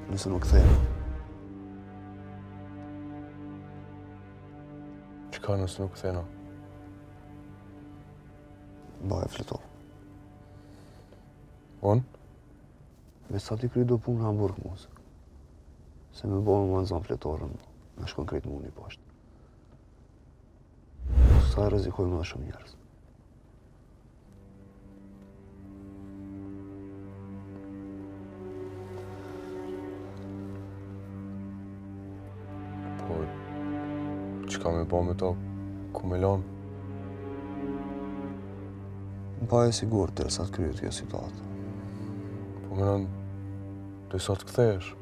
Nëse nuk kthejmë. Çka nëse nuk kthena? Baje fleto. Unë? Me sa ti kry do punë në Hamburg, mos. Se me bo me manzan fletorën, me shkon krejt në unë i poshtë. Sa rrezikojmë edhe shumë njerëz. Po, çka me bo me to? Ku me lanë? Baje sigur të sa të kryet kjo situatë. Po menon, të sa të kthehesh?